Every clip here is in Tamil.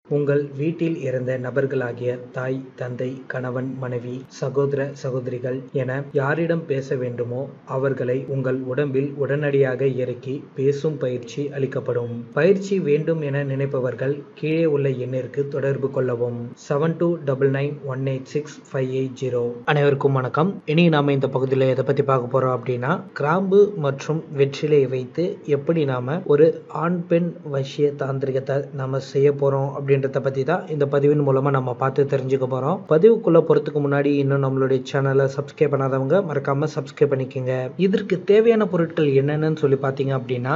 உங்கள் வீட்டில் இருந்த நபர்களாகிய தாய், தந்தை, கணவன், மனைவி, சகோதர, சகோதரிகள் என யாரிடம் பேச வேண்டுமோ அவர்களை உங்கள் உடம்பில் உடனடியாக இறக்கி பேசும் பயிற்சி அளிக்கப்படும். பயிற்சி வேண்டும் என நினைப்பவர்கள் கீழே உள்ள எண்ணிற்கு தொடர்பு கொள்ளவும். 7299186580. அனைவருக்கும் வணக்கம். இனி நாம இந்த பகுதியில் எதை பத்தி பார்க்க போறோம் அப்படின்னா, கிராம்பு மற்றும் வெற்றிலையை வைத்து எப்படி நாம ஒரு ஆண் பெண் வசிய தாந்திரிகத்தை நாம செய்ய போறோம் அப்படின்றத பத்தி தான் இந்த பதிவின் மூலமா நம்ம பார்த்து தெரிஞ்சுக்க போறோம். பதிவுக்குள்ள போறதுக்கு முன்னாடி இன்னும் நம்மளுடைய சேனலை சப்ஸ்கிரைப் பண்ணாதவங்க மறக்காம சப்ஸ்கிரைப் பண்ணிக்கோங்க. இதற்கு தேவையான பொருட்கள் என்னென்னு சொல்லி பார்த்தீங்க அப்படின்னா,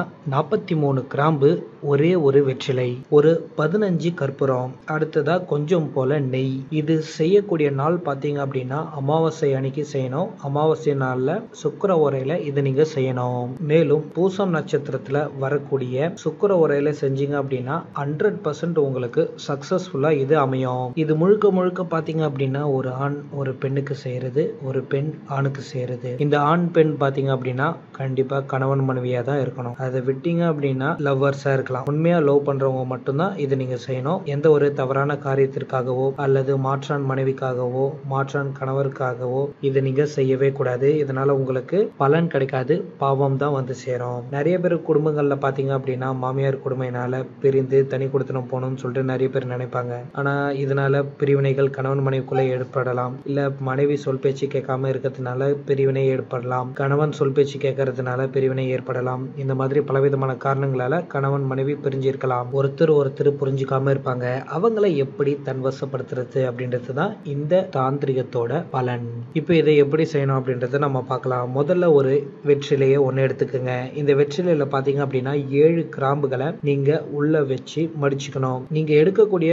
43 கிராம்பு, ஒரே ஒரு வெற்றிலை, ஒரு 15 கற்பூரம், அடுத்ததா கொஞ்சம் போல நெய். இது செய்யக்கூடிய நாள் பார்த்தீங்க அப்படின்னா அமாவாசை அன்னைக்கு செய்யணும். அமாவாசை நாள்ல சுக்கிர ஓரையில இது நீங்க செய்யணும். மேலும் பூசம் நட்சத்திரத்துல வரக்கூடிய சுக்கிர ஓரையில செஞ்சீங்க அப்படின்னா 100% உங்களுக்கு சக்சஸ்ஃபுல்லா இது அமையும். இது முழுக்க முழுக்க பாத்தீங்க அப்படின்னா ஒரு ஆண் ஒரு பெண்ணுக்கு செய்யறது, ஒரு பெண் ஆணுக்கு செய்யறது. இந்த ஆண் பெண் பாத்தீங்க அப்படின்னா கண்டிப்பா கணவன் மனைவியா தான் இருக்கணும். அதை விட்டீங்க அப்படின்னா லவ்வர்ஸா இருக்கலாம். உண்மையா லவ் பண்றவங்க மட்டும்தான் இது நீங்க செய்யணும். எந்த ஒரு தவறான காரியத்திற்காகவோ அல்லது மாற்றான் மனைவிக்காகவோ மாற்றான் கணவருக்காகவோ இதை நீங்க செய்யவே கூடாது. இதனால உங்களுக்கு பலன் கிடைக்காது, பாவம் தான் வந்து சேரும். நிறைய பேர் குடும்பங்கள்ல பாத்தீங்க அப்படின்னா மாமியார் கொடுமையினால பிரிந்து தனி கொடுத்தனம் போகணும்னு சொல்லிட்டு நிறைய பேர் நினைப்பாங்க. ஆனா இதனால பிரிவினைகள் கணவன் மனைவிக்குள்ள ஏற்படலாம். இல்ல மனைவி சொல் பேச்சு கேட்காம இருக்கிறதுனால பிரிவினை ஏற்படலாம். கணவன் சொல் பேச்சு கேட்கறதுனால பிரிவினை ஏற்படலாம். இந்த மாதிரி பலவிதமான காரணங்களால கணவன் மனைவி பிரிஞ்சிருக்கலாம். ஒருத்தர் புரிஞ்சுக்காம இருப்பாங்க. அவங்களை எப்படி தன்வசப்படுத்துறது அப்படின்றது தான் இந்த தாந்திரிகத்தோட பலன். இப்ப இதை எப்படி செய்யணும் அப்படின்றத நம்ம பார்க்கலாம். முதல்ல ஒரு வெற்றிலையை ஒன்னு எடுத்துக்கோங்க. இந்த வெற்றிலையில பாத்தீங்க அப்படின்னா 7 கிராம்புகளை நீங்க உள்ள வச்சு மடிச்சுக்கணும். நீங்க எடுக்கக்கூடிய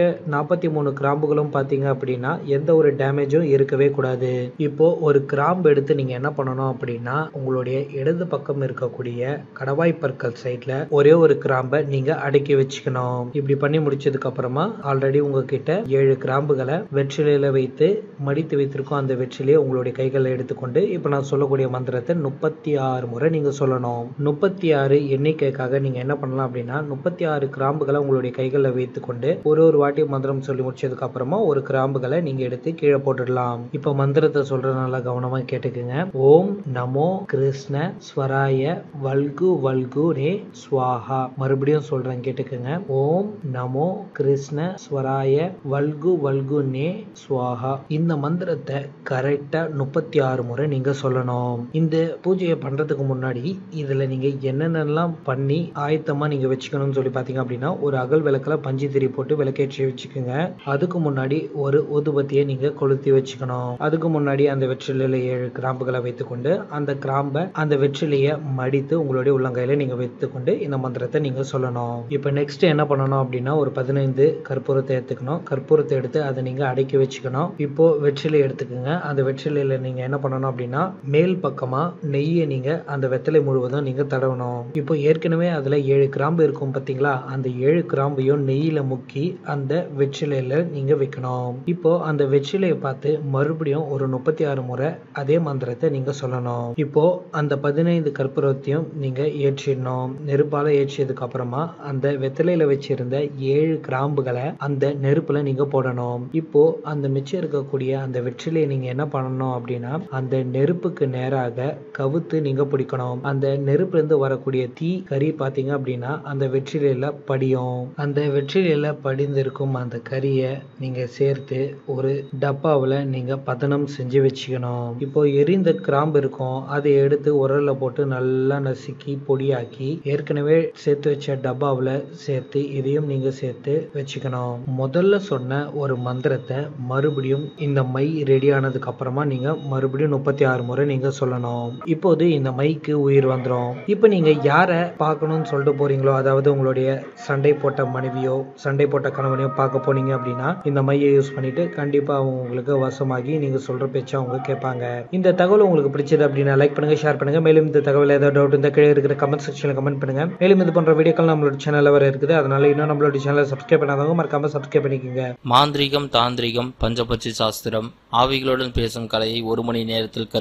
43 கிராம்புகளும் பாத்தீங்க அப்படின்னா எந்த ஒரு டேமேஜும் இருக்கவே கூடாது. இப்போ ஒரு கிராம்பு எடுத்து நீங்க என்ன பண்ணணும் அப்படின்னா, உங்களுடைய இடது பக்கம் இருக்கக்கூடிய கடவாய் பற்கள் சைட்ல ஒரே ஒரு கிராம்பை நீங்க அடக்கி வச்சுக்கணும். இப்படி பண்ணி முடிச்சதுக்கு அப்புறமா ஆல்ரெடி உங்ககிட்ட 7 கிராம்புகளை வெற்றிலையில வைத்து மடித்து வைத்திருக்கோம். அந்த வெற்றிலையை உங்களுடைய கைகளை எடுத்துக்கொண்டு இப்ப நான் சொல்லக்கூடிய மந்திரத்தை 36 முறை நீங்க சொல்லணும். 36 எண்ணிக்கைக்காக நீங்க என்ன பண்ணலாம் அப்படின்னா, 36 கிராம்புகளை உங்களுடைய கைகளில் வைத்துக்கொண்டு ஒரு வாட்டி மந்திரம் சொல்லி முடிச்சதுக்கு அப்புறமா ஒரு கிராம்புகளை நீங்க எடுத்து கீழே போட்டுடலாம். இப்ப மந்திரத்தை சொல்றதுனால கவனமா கேட்டுக்குங்க. ஓம் நமோ கிருஷ்ண ஸ்வராய வல்கு வல்கு நே ஸ்வாஹா. மறுபடியும் சொல்றேன், கேட்டுக்குங்க. ஓம் நமோ கிருஷ்ண ஸ்வராய வல்கு வல்கு நே ஸ்வாஹா. இந்த மந்திரத்தை கரெக்டா 36 முறை நீங்க சொல்லணும். இந்த பூஜையை பண்றதுக்கு முன்னாடி இதுல நீங்க என்னென்னலாம் பண்ணி ஆயத்தமா நீங்க வச்சுக்கணும்னு சொல்லி பாத்தீங்க அப்படின்னா, ஒரு அகல் விளக்குல பஞ்சு திரி போட்டு விளக்கேற்றி வச்சுக்கோங்க. அதுக்கு முன்னாடி ஒரு ஊதுபத்தியை நீங்க கொளுத்தி வச்சுக்கணும். அதுக்கு முன்னாடி அந்த வெற்றிலையில 7 கிராம்புகளை வைத்துக்கொண்டு அந்த கிராம்பை அந்த வெற்றிலையை மடித்து உங்களுடைய உள்ளங்கையில நீங்க வைத்துக்கொண்டு இந்த மந்திரத்தை நீங்க சொல்லணும். இப்ப நெக்ஸ்ட் என்ன பண்ணணும் அப்படின்னா, ஒரு 15 கற்பூரத்தை எடுத்துக்கணும். கற்பூரத்தை எடுத்து அதை நீங்க அடக்கி வச்சுக்கணும். இப்போ வெற்றிலை எடுத்துக்கோங்க. அந்த வெற்றிலையில நீங்க என்ன பண்ணணும் அப்படின்னா, மேல் பக்கமா நெய்யை நீங்க அந்த வெத்தலை முழுவதும் நீங்க தடவணும். இப்போ ஏற்கனவே அதுல 7 கிராம்பு இருக்கும் பாத்தீங்களா, அந்த 7 கிராம்பையும் நெய்யில முக்கி அந்த வெற்றிலையில நீங்க வைக்கணும். இப்போ அந்த வெற்றிலையை பார்த்து மறுபடியும் ஒரு 36 முறை அதே மந்திரத்தை நீங்க சொல்லணும். இப்போ அந்த 15 கற்பூரத்தையும் நீங்க ஏற்றிடணும். நெருப்பால ஏற்றியதுக்கு அப்புறமா அந்த வெற்றிலையில வச்சிருந்த 7 கிராம்புகளை அந்த நெருப்புல நீங்க போடணும். இப்போ அந்த மிச்சம் இருக்கக்கூடிய அந்த வெற்றிலையை நீங்க என்ன பண்ணணும் அப்படின்னா, அந்த நெருப்புக்கு நேராக கவுத்து நீங்க பிடிக்கணும். அந்த நெருப்புல இருந்து வரக்கூடிய தீ கறி பாத்தீங்க அப்படின்னா அந்த வெற்றிலையில படியும். அந்த வெற்றிலையில படிந்திருக்கும் அந்த கறியை நீங்க சேர்த்து ஒரு டப்பாவில் நீங்க பதனம் செஞ்சு வச்சுக்கணும். இப்போ எரிந்த கிராம்பு இருக்கும், அதை எடுத்து உரல்ல போட்டு நல்லா நசுக்கி பொடியாக்கி ஏற்கனவே சேர்த்து வச்ச டப்பாவில் சேர்த்து இதையும் நீங்க சேர்த்து வச்சுக்கணும். முதல்ல சொன்ன ஒரு மந்திரத்தை மறுபடியும் இந்த மை ரெடி ஆனதுக்கு அப்புறமா நீங்க மறுபடியும் 36 முறை நீங்க சொல்லணும். இப்போது இந்த மைக்கு உயிர் வந்துடும். இப்போ நீங்க யாரை பார்க்கணும்னு சொல்லிட்டு போறீங்களோ, அதாவது உங்களுடைய சண்டை போட்ட மனைவியோ சண்டை போட்ட கணவனையோ பார்க்க போனீங்க அப்படின்னா இந்த மையை யூஸ் பண்ணிட்டு கண்டிப்பா அவங்க உங்களுக்கு வசமாகி நீங்க சொல்ற பேச்சை அவங்க கேட்பாங்க. இந்த தகவல் உங்களுக்கு பிடிச்சது அப்படின்னா லைக் பண்ணுங்க, ஷேர் பண்ணுங்க. மேலும் இந்த தகவல் ஏதாவது டவுட் இந்த கீழே இருக்கிற கமெண்ட் செக்ஷன்ல கமெண்ட் பண்ணுங்க. மேலும் இது போன்ற வீடியோக்கள் நம்மளோட சேனல்ல வர இருக்குது. அதனால இன்னும் நம்மளோட சேனலை சப்ஸ்கிரைப் பண்ணாதவங்க மறக்காம சப்ஸ்கிரைப் பண்ணிக்கோங்க. மாந்திரீகம், தாந்திரிகம், பஞ்சபட்சி சாஸ்திரம், ஆவிகளுடன் பேசும் கலையை 1 மணி நேரத்தில் கற்க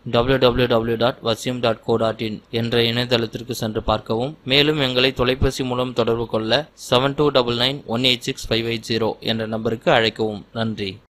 www.vasiyam.co.in என்ற இணையதளத்திற்கு சென்று பார்க்கவும். மேலும் எங்களை தொலைபேசி மூலம் தொடர்பு கொள்ள 7299186580 என்ற நம்பருக்கு அழைக்கவும். நன்றி.